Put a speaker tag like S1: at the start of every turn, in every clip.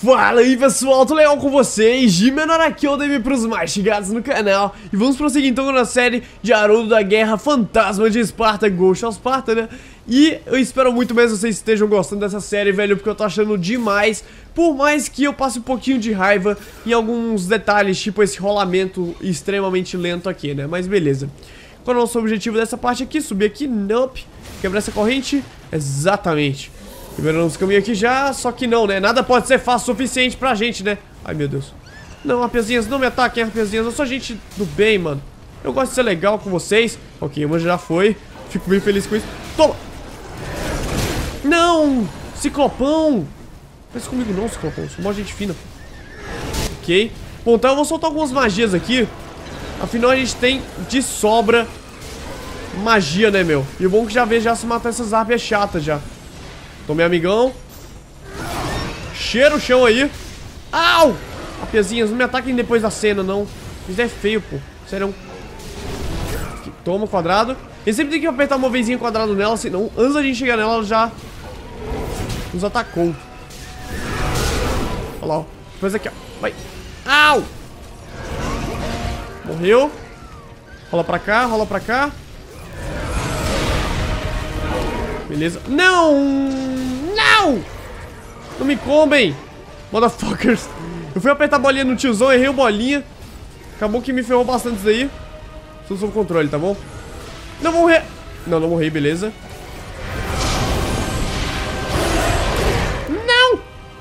S1: Fala aí pessoal, tudo legal com vocês? De menor aqui, eu dei pros mais chegados no canal. E vamos prosseguir então na série de Haroldo da Guerra, Fantasma de Esparta, Ghost of Sparta, né? E eu espero muito mesmo que vocês estejam gostando dessa série, velho, porque eu tô achando demais. Por mais que eu passe um pouquinho de raiva em alguns detalhes, tipo esse rolamento extremamente lento aqui, né? Mas beleza. Qual é o nosso objetivo dessa parte aqui? Subir aqui? Nope. Quebrar essa corrente? Exatamente. Liberando os caminhos aqui já, só que não, né? Nada pode ser fácil o suficiente pra gente, né? Ai, meu Deus. Não, rapazinhas, não me ataquem, rapazinhas. Eu sou gente do bem, mano. Eu gosto de ser legal com vocês. Ok, uma já foi. Fico bem feliz com isso. Toma! Não! Ciclopão! Faz comigo não, Ciclopão. Sou uma gente fina. Ok. Bom, então eu vou soltar algumas magias aqui. Afinal, a gente tem de sobra magia, né, meu? E o bom é que já vejo já se matar essas árvores chatas já. Tome, amigão. Cheira o chão aí. Au! Rapazinhas, não me ataquem depois da cena, não. Isso é feio, pô. Sério. Toma, quadrado. E sempre tem que apertar uma vezinha quadrado nela, senão antes da gente chegar nela, ela já nos atacou. Olha lá, ó. Depois aqui, ó. Vai. Au! Morreu. Rola pra cá, rola pra cá. Beleza. Não! Não! Não me comem! Motherfuckers. Eu fui apertar a bolinha no tiozão, errei o bolinha. Acabou que me ferrou bastante isso daí. Estou sob controle, tá bom? Não vou morrer. Não, não morri, beleza. Não!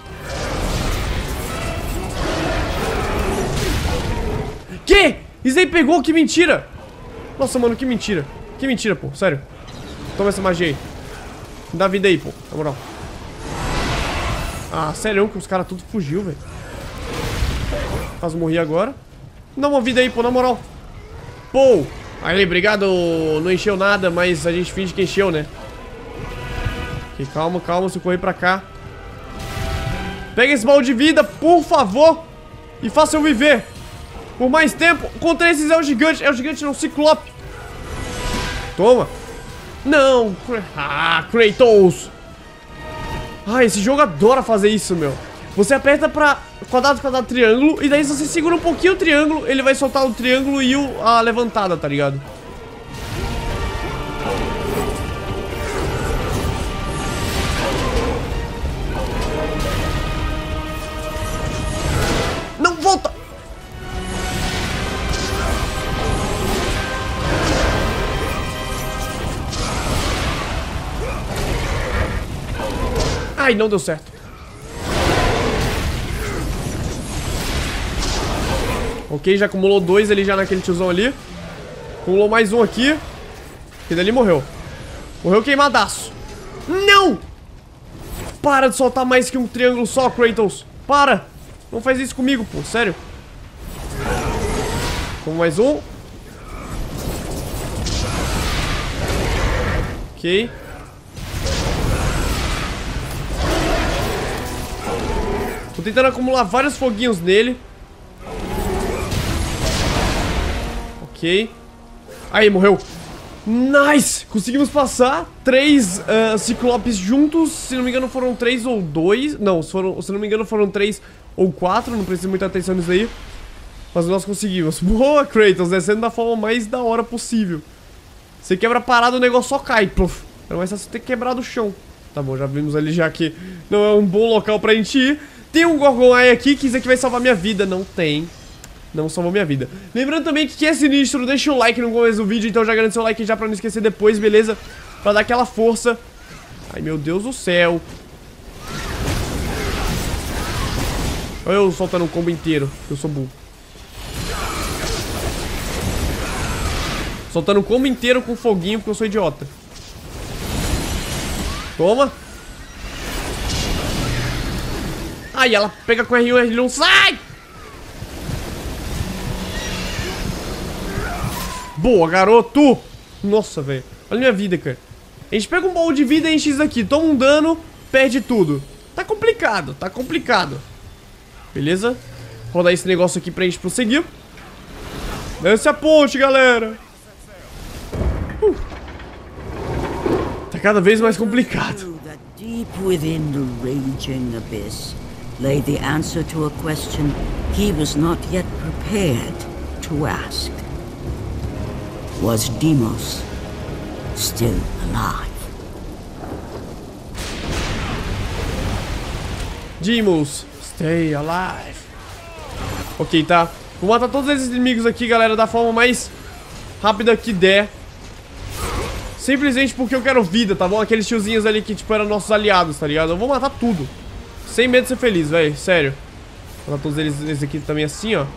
S1: Que? Isso aí pegou? Que mentira! Nossa, mano, que mentira. Que mentira, pô, sério. Toma essa magia aí. Me dá vida aí, pô, na moral. Ah, sério que os caras tudo fugiu, velho. Quase morri agora. Dá uma vida aí, pô, na moral. Pô, aí, obrigado. Não encheu nada, mas a gente finge que encheu, né? Ok, calma, calma, se eu correr pra cá. Pega esse balde de vida, por favor. E faça eu viver por mais tempo. Contra esses é o gigante. É o gigante, não, Ciclope. Toma. Não. Ah, Kratos. Ah, esse jogo adora fazer isso, meu. Você aperta pra quadrado, quadrado, triângulo. E daí se você segura um pouquinho o triângulo, ele vai soltar o triângulo e a levantada, tá ligado? Não, volta! Ai, não deu certo. Ok, já acumulou dois ali já naquele tiozão ali. Acumulou mais um aqui. E dali morreu. Morreu queimadaço. Não! Para de soltar mais que um triângulo só, Kratos. Para! Não faz isso comigo, pô. Sério. Como mais um. Ok. Tô tentando acumular vários foguinhos nele. Ok. Aí, morreu. Nice! Conseguimos passar. 3 ciclopes juntos. Se não me engano foram 3 ou 2. Não, se não me engano foram 3 ou 4. Não precisa muita atenção nisso aí. Mas nós conseguimos. Boa, Kratos. Descendo da forma mais da hora possível. Você quebra a parada, o negócio só cai. Pluf. Não vai ser ter quebrado o chão. Tá bom, já vimos ali já que não é um bom local pra gente ir. Tem um Gorgon Eye aqui que diz que vai salvar minha vida. Não tem. Não salvou minha vida. Lembrando também que quem é sinistro, deixa o like no começo do vídeo. Então já garante seu like já pra não esquecer depois, beleza? Pra dar aquela força. Ai, meu Deus do céu. Olha eu soltando um combo inteiro. Eu sou burro. Soltando um combo inteiro com foguinho porque eu sou idiota. Toma. Ai, ela pega com R1, R1, sai! Boa, garoto! Nossa, velho. Olha a minha vida, cara. A gente pega um baú de vida e enche isso aqui. Toma um dano, perde tudo. Tá complicado, tá complicado. Beleza? Vou rodar esse negócio aqui pra gente prosseguir. Desce a ponte, galera. Tá cada vez mais complicado.
S2: Deep within the raging abyss lay the answer to a question he was not yet prepared to ask. Was Deimos still alive?
S1: Deimos, stay alive. Ok, tá. Vou matar todos esses inimigos aqui, galera, da forma mais rápida que der. Simplesmente porque eu quero vida, tá bom? Aqueles tiozinhos ali que, tipo, eram nossos aliados, tá ligado? Eu vou matar tudo. Sem medo de ser feliz, velho. Sério. Vou matar todos eles aqui também assim, ó.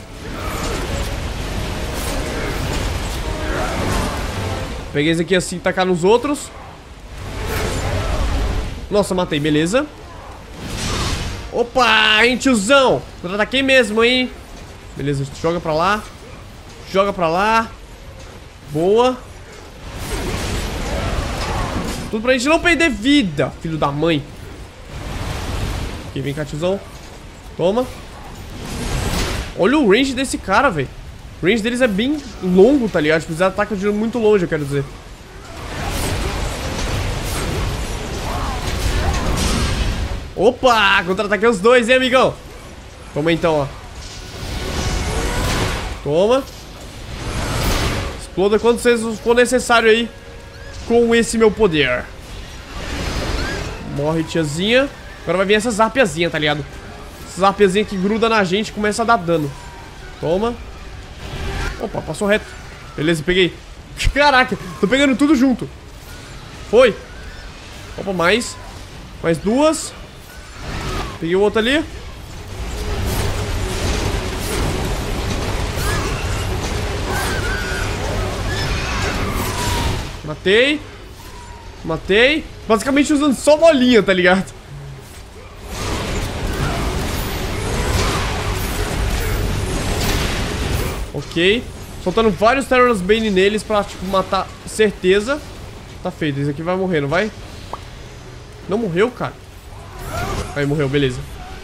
S1: Peguei esse aqui assim, tacar nos outros. Nossa, matei, beleza. Opa, hein, tiozão. Contra-ataquei mesmo, hein. Beleza, joga pra lá. Joga pra lá. Boa. Tudo pra gente não perder vida, filho da mãe. Ok, vem cá, tiozão. Toma. Olha o range desse cara, velho. O range deles é bem longo, tá ligado? Tipo, eles atacam de muito longe, eu quero dizer. Opa, contra-ataquei os dois, hein, amigão? Toma então, ó. Toma. Exploda quanto for necessário aí com esse meu poder. Morre, tiazinha. Agora vai vir essa zarpiazinha, tá ligado? Essa zarpiazinha que gruda na gente e começa a dar dano. Toma. Opa, passou reto. Beleza, peguei. Caraca, tô pegando tudo junto. Foi. Opa, mais. Mais duas. Peguei o outro ali. Matei. Matei. Basicamente usando só bolinha, tá ligado? Ok. Soltando vários Terror's Bane neles pra, tipo, matar. Certeza. Tá feito. Esse aqui vai morrer, não vai? Não morreu, cara? Aí morreu, beleza.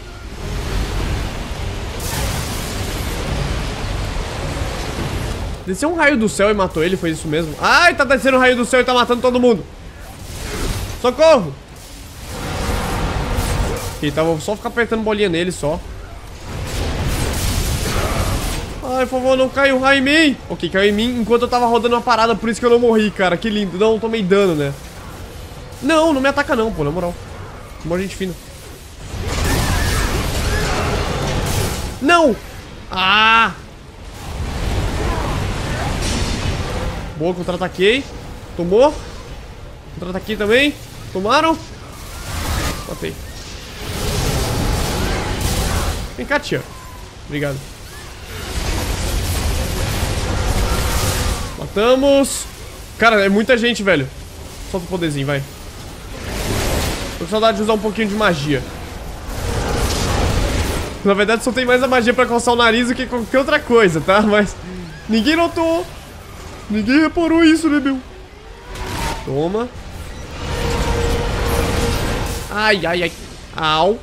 S1: Desceu um raio do céu e matou ele, foi isso mesmo? Ai, tá descendo um raio do céu e tá matando todo mundo. Socorro! Ok, tá, vou só ficar apertando bolinha nele só. Ai, por favor, não caiu um raio em mim. Ok, caiu em mim enquanto eu tava rodando uma parada, por isso que eu não morri, cara. Que lindo. Não, tomei dano, né? Não, não me ataca não, pô, na moral. Boa gente fina. Não! Ah! Boa, contra-ataquei. Tomou. Contra-ataquei também. Tomaram. Matei. Vem cá, tia. Obrigado. Matamos. Cara, é muita gente, velho. Solta o poderzinho, vai. Tô com saudade de usar um pouquinho de magia. Na verdade, só tem mais a magia pra coçar o nariz do que qualquer outra coisa, tá? Mas ninguém notou. Ninguém reparou isso, né, meu? Toma. Ai, ai, ai. Au.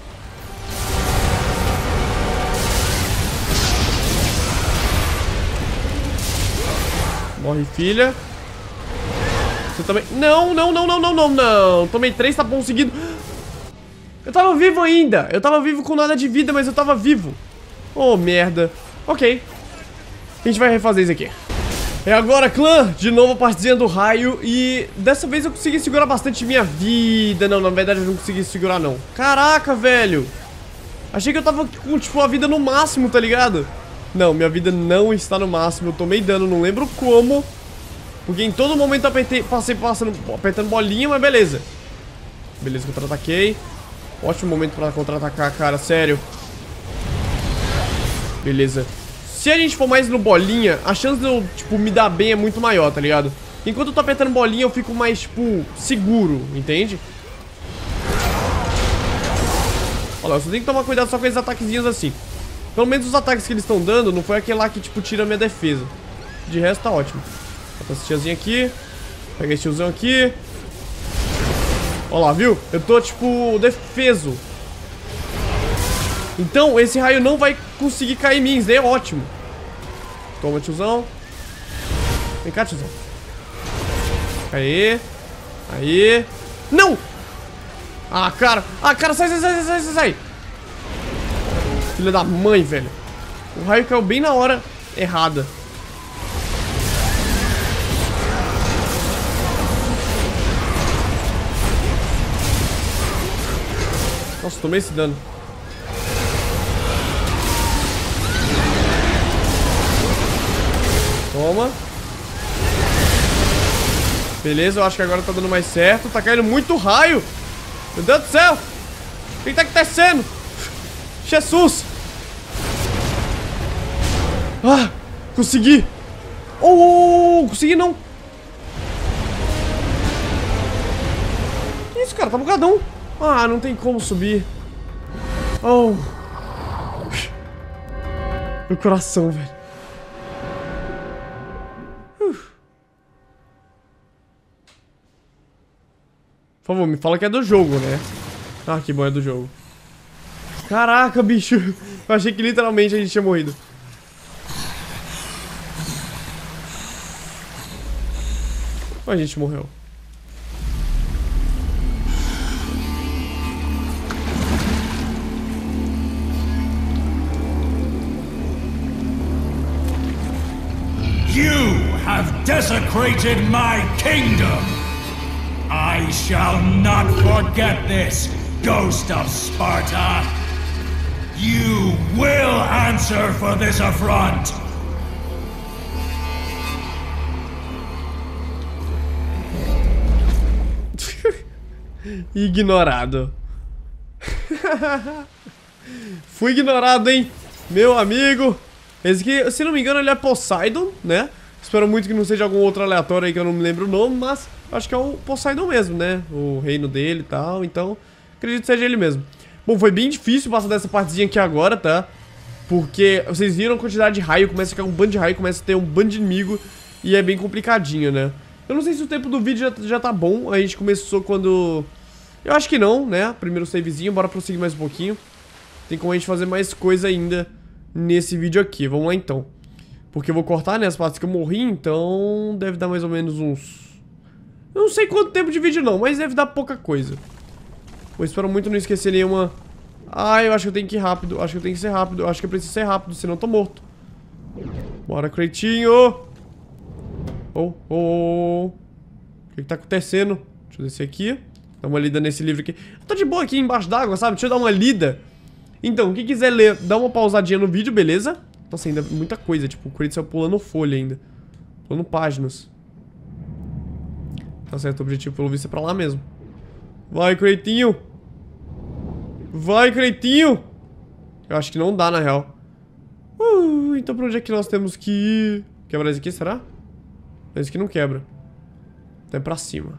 S1: Morre, filha. Você também... Não, não, não, não, não, não, não. Tomei 3, tá bom seguido. Eu tava vivo ainda. Eu tava vivo com nada de vida, mas eu tava vivo. Oh, merda. Ok. A gente vai refazer isso aqui. É agora, clã. De novo a partezinha do raio. E dessa vez eu consegui segurar bastante minha vida. Não, na verdade eu não consegui segurar, não. Caraca, velho. Achei que eu tava com, tipo, a vida no máximo, tá ligado? Não, minha vida não está no máximo. Eu tomei dano, não lembro como. Porque em todo momento eu passei apertando bolinha, mas beleza. Beleza, contra-ataquei. Ótimo momento pra contra-atacar, cara, sério. Beleza. Se a gente for mais no bolinha, a chance de eu, tipo, me dar bem é muito maior, tá ligado? Enquanto eu tô apertando bolinha, eu fico mais, tipo, seguro, entende? Olha lá, eu só tenho que tomar cuidado só com esses ataquezinhos assim. Pelo menos os ataques que eles estão dando não foi aquele lá que, tipo, tira a minha defesa. De resto, tá ótimo. Bota esse tiazinho aqui. Pega esse tiozão aqui. Olha lá, viu? Eu tô, tipo, defeso. Então, esse raio não vai conseguir cair em mim. Isso daí é ótimo. Toma, tiozão. Vem cá, tiozão. Aê. Aê. Não! Ah, cara. Ah, cara, sai, sai, sai, sai, sai, sai. Filha da mãe, velho. O raio caiu bem na hora errada. Nossa, tomei esse dano. Toma. Beleza, eu acho que agora tá dando mais certo. Tá caindo muito raio. Meu Deus do céu. O que tá acontecendo? Jesus. Ah, consegui. Oh, consegui não. Que isso, cara? Tá bugadão. Ah, não tem como subir. Oh. Meu coração, velho. Por favor, me fala que é do jogo, né? Ah, que bom, é do jogo. Caraca, bicho. Eu achei que literalmente a gente tinha morrido. A gente morreu.
S3: You have desecrated my kingdom! I shall not forget this, Ghost of Sparta! You will answer for this affront!
S1: Ignorado. Fui ignorado, hein? Meu amigo. Esse aqui, se não me engano, ele é Poseidon, né? Espero muito que não seja algum outro aleatório aí que eu não me lembro o nome, mas acho que é o Poseidon mesmo, né? O reino dele e tal, então acredito que seja ele mesmo. Bom, foi bem difícil passar dessa partezinha aqui agora, tá? Porque vocês viram a quantidade de raio, começa a cair um bando de raio, começa a ter um bando de inimigo e é bem complicadinho, né? Eu não sei se o tempo do vídeo já tá bom, a gente começou quando... Eu acho que não, né? Primeiro savezinho, bora prosseguir mais um pouquinho. Tem como a gente fazer mais coisa ainda nesse vídeo aqui, vamos lá então. Porque eu vou cortar, né, as partes que eu morri, então deve dar mais ou menos uns... Eu não sei quanto tempo de vídeo não, mas deve dar pouca coisa. Eu espero muito não esquecer nenhuma... Ah, eu acho que eu tenho que ir rápido, acho que eu tenho que ser rápido, acho que eu preciso ser rápido, senão eu tô morto. Bora, Kratinho! Oh. O que tá acontecendo? Deixa eu descer aqui. Dá uma lida nesse livro aqui. Eu tô de boa aqui embaixo d'água, sabe? Deixa eu dar uma lida. Então, quem quiser ler, dá uma pausadinha no vídeo, beleza? Nossa, ainda muita coisa. Tipo, o Kratos saiu pulando folha ainda. Pulando páginas. Tá certo, o objetivo pelo visto é pra lá mesmo. Vai, Kratinho. Vai, Kratinho. Eu acho que não dá, na real. Então pra onde é que nós temos que ir? Quebrar esse aqui, será? Esse aqui não quebra. Até pra cima.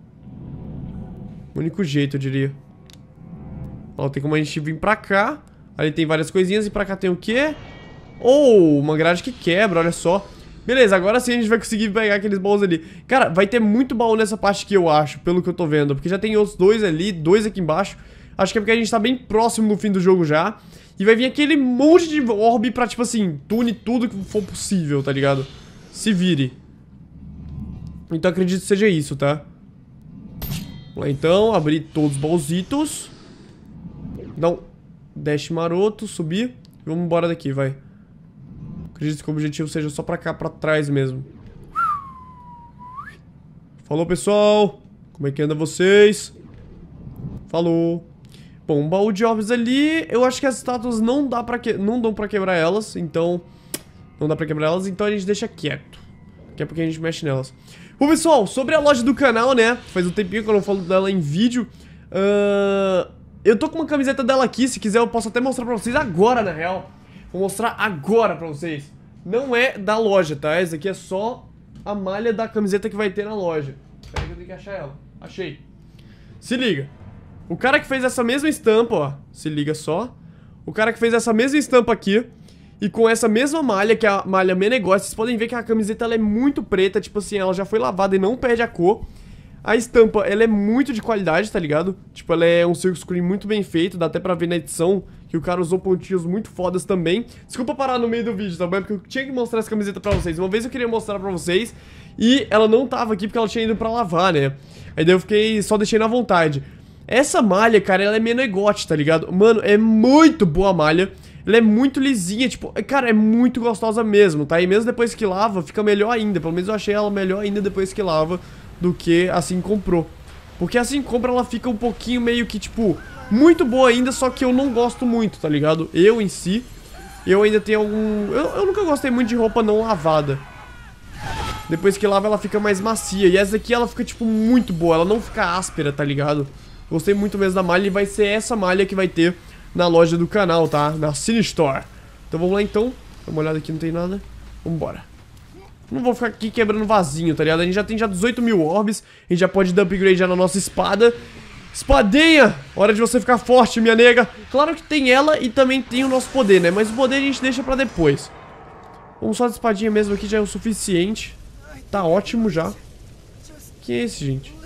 S1: O único jeito, eu diria. Ó, tem como a gente vir pra cá. Ali tem várias coisinhas. E pra cá tem o quê? Oh, uma grade que quebra, olha só. Beleza, agora sim a gente vai conseguir pegar aqueles baús ali. Cara, vai ter muito baú nessa parte aqui, eu acho. Pelo que eu tô vendo. Porque já tem outros dois ali, dois aqui embaixo. Acho que é porque a gente tá bem próximo do fim do jogo já. E vai vir aquele monte de orbe pra, tipo assim, tune tudo que for possível, tá ligado? Se vire. Então acredito que seja isso, tá? Vamos lá então, abrir todos os baúzitos. Dá um dash maroto, subir. E vamos embora daqui, vai. Acredito que o objetivo seja só pra cá, pra trás mesmo. Falou, pessoal. Como é que anda vocês? Falou. Bom, um baú de orbes ali. Eu acho que as estátuas não dão pra quebrar elas. Então, não dá pra quebrar elas. Então a gente deixa quieto. Daqui a pouco a gente mexe nelas. Bom, pessoal, sobre a loja do canal, né? Faz um tempinho que eu não falo dela em vídeo. Eu tô com uma camiseta dela aqui. Se quiser eu posso até mostrar pra vocês agora, na real. Vou mostrar agora pra vocês. Não é da loja, tá? Essa aqui é só a malha da camiseta que vai ter na loja. Espera que eu tenho que achar ela. Achei. Se liga. O cara que fez essa mesma estampa, ó. Se liga só. O cara que fez essa mesma estampa aqui. E com essa mesma malha, que é a malha Menegócio. Vocês podem ver que a camiseta ela é muito preta. Tipo assim, ela já foi lavada e não perde a cor. A estampa, ela é muito de qualidade, tá ligado? Tipo, ela é um silk screen muito bem feito. Dá até pra ver na edição que o cara usou pontinhos muito fodas também. Desculpa parar no meio do vídeo, tá bom? Porque eu tinha que mostrar essa camiseta pra vocês. Uma vez eu queria mostrar pra vocês e ela não tava aqui porque ela tinha ido pra lavar, né? Aí daí eu fiquei, só deixei na vontade. Essa malha, cara, ela é Menegócio, tá ligado? Mano, é muito boa a malha. Ela é muito lisinha, tipo, cara, é muito gostosa mesmo, tá? E mesmo depois que lava, fica melhor ainda. Pelo menos eu achei ela melhor ainda depois que lava do que assim comprou. Porque assim compra, ela fica um pouquinho meio que, tipo, muito boa ainda, só que eu não gosto muito, tá ligado? Eu em si, eu ainda tenho algum... Eu nunca gostei muito de roupa não lavada. Depois que lava, ela fica mais macia. E essa daqui, ela fica, tipo, muito boa. Ela não fica áspera, tá ligado? Gostei muito mesmo da malha e vai ser essa malha que vai ter na loja do canal, tá? Na Cine Store. Então vamos lá então. Dá uma olhada aqui, não tem nada. Vambora. Não vou ficar aqui quebrando vasinho, tá ligado? A gente já tem 18 mil orbes. A gente já pode dar upgrade já na nossa espada. Espadinha! Hora de você ficar forte, minha nega. Claro que tem ela e também tem o nosso poder, né? Mas o poder a gente deixa pra depois. Vamos só de espadinha mesmo aqui, já é o suficiente. Tá ótimo já. Quem é esse, gente?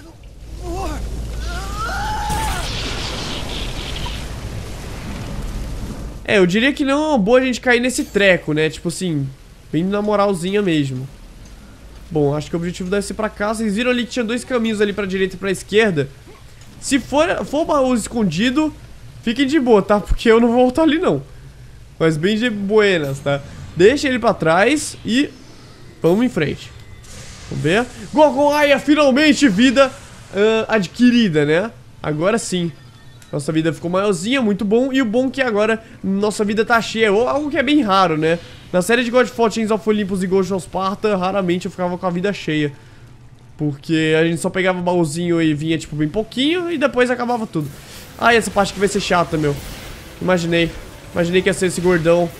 S1: É, eu diria que não é uma boa a gente cair nesse treco, né? Tipo assim, bem na moralzinha mesmo. Bom, acho que o objetivo deve ser pra cá. Vocês viram ali que tinha dois caminhos ali pra direita e pra esquerda. Se for baú escondido, fiquem de boa, tá? Porque eu não vou voltar ali, não. Mas bem de buenas, tá? Deixa ele pra trás e vamos em frente. Vamos ver. Gorgonaya, finalmente vida adquirida, né? Agora sim. Nossa vida ficou maiorzinha, muito bom. E o bom é que agora nossa vida tá cheia. Ou algo que é bem raro, né? Na série de Godfall, Chains of Olympus e Ghost of Sparta, raramente eu ficava com a vida cheia. Porque a gente só pegava o baúzinho e vinha, tipo, bem pouquinho. E depois acabava tudo. Ai, essa parte que vai ser chata, meu. Imaginei que ia ser esse gordão.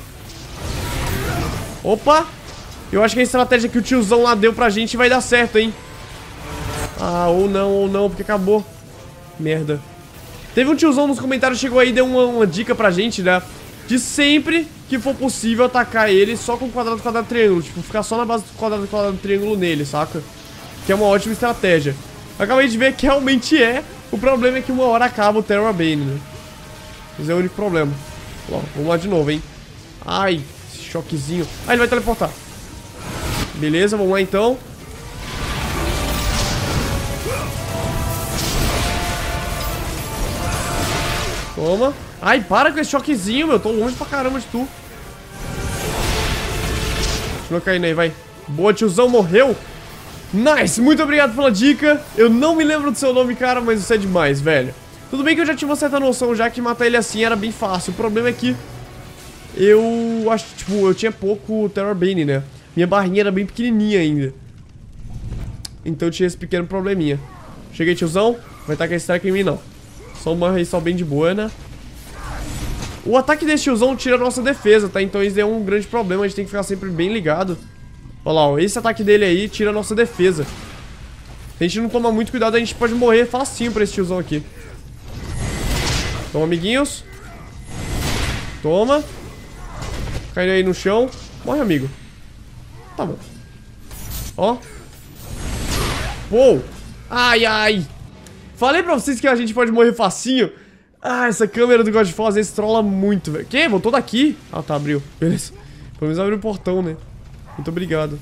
S1: Opa! Eu acho que a estratégia que o tiozão lá deu pra gente vai dar certo, hein? Ah, ou não, porque acabou. Merda. Teve um tiozão nos comentários, chegou aí e deu uma dica pra gente, né? De sempre que for possível atacar ele só com quadrado, quadrado, triângulo. Tipo, ficar só na base do quadrado, quadrado, triângulo nele, saca? Que é uma ótima estratégia. Acabei de ver que realmente é. O problema é que uma hora acaba o Terra Bane, né? Esse é o único problema. Ó, vamos lá de novo, hein? Ai, esse choquezinho. Ah, ele vai teleportar. Beleza, vamos lá então. Toma. Ai, para com esse choquezinho, meu. Tô longe pra caramba de tu. Continua caindo aí, vai. Boa, tiozão, morreu. Nice, muito obrigado pela dica. Eu não me lembro do seu nome, cara, mas você é demais, velho. Tudo bem que eu já tinha uma certa noção, já que matar ele assim era bem fácil. O problema é que eu acho, tipo, eu tinha pouco Terra Bane, né? Minha barrinha era bem pequenininha ainda. Então eu tinha esse pequeno probleminha. Cheguei, tiozão. Vai tacar esse treco em mim, não. Só uma race só bem de boa, né? O ataque desse tiozão tira a nossa defesa, tá? Então isso é um grande problema. A gente tem que ficar sempre bem ligado. Olha lá, ó. Esse ataque dele aí tira a nossa defesa. Se a gente não tomar muito cuidado, a gente pode morrer facinho pra esse tiozão aqui. Toma, amiguinhos. Toma. Caindo aí no chão. Morre, amigo. Tá bom. Ó. Uou. Ai, ai. Falei pra vocês que a gente pode morrer facinho. Ah, essa câmera do Godfall às vezes trola muito, velho. Que? Voltou daqui? Ah, tá, abriu. Beleza. Pelo menos abriu o portão, né? Muito obrigado.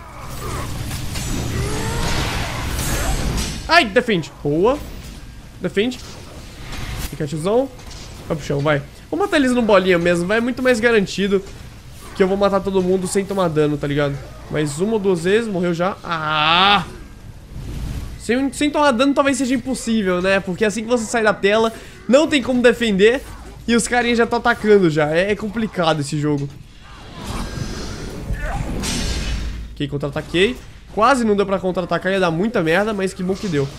S1: Ai, defende. Boa. Defende. Fica, tiozão. Vai pro chão, vai. Vou matar eles no bolinha mesmo. Vai, é muito mais garantido que eu vou matar todo mundo sem tomar dano, tá ligado? Mais uma ou duas vezes. Morreu já. Ah! Sem tomar dano talvez seja impossível, né? Porque assim que você sai da tela, não tem como defender. E os carinhas já estão atacando já. É complicado esse jogo. Ok, contra-ataquei. Quase não deu pra contra-atacar, ia dar muita merda, mas que bom que deu.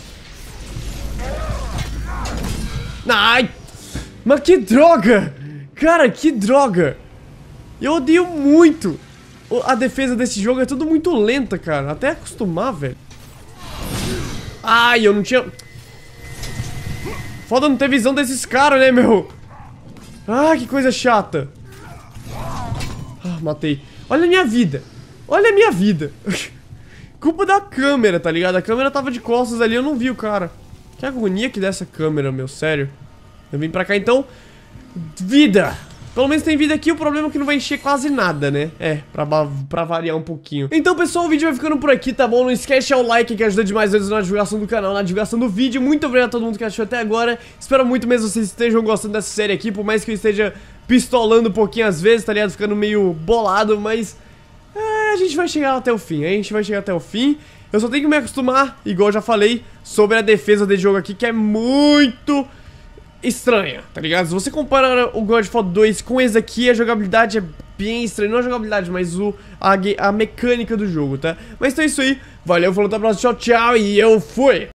S1: Ai! Mas que droga! Cara, que droga! Eu odeio muito! A defesa desse jogo é tudo muito lenta, cara. Até acostumar, velho. Ai, eu não tinha... Foda não ter visão desses caras, né, meu? Ah, que coisa chata. Ah, matei. Olha a minha vida. Olha a minha vida. Culpa da câmera, tá ligado? A câmera tava de costas ali, eu não vi o cara. Que agonia que dá essa câmera, meu, sério. Eu vim pra cá, então. Vida. Pelo menos tem vida aqui, o problema é que não vai encher quase nada, né? É, pra variar um pouquinho. Então, pessoal, o vídeo vai ficando por aqui, tá bom? Não esquece de deixar o like, que ajuda demais eles na divulgação do canal, na divulgação do vídeo. Muito obrigado a todo mundo que assistiu até agora. Espero muito mesmo que vocês estejam gostando dessa série aqui, por mais que eu esteja pistolando um pouquinho às vezes, tá ligado? Ficando meio bolado, mas a gente vai chegar até o fim, Eu só tenho que me acostumar, igual eu já falei, sobre a defesa desse jogo aqui, que é muito estranha, tá ligado? Se você comparar o Godfall 2 com esse aqui, a jogabilidade é bem estranha. Não a jogabilidade, mas a mecânica do jogo, tá? Mas então é isso aí, valeu, falou, até a próxima, tchau, tchau, e eu fui!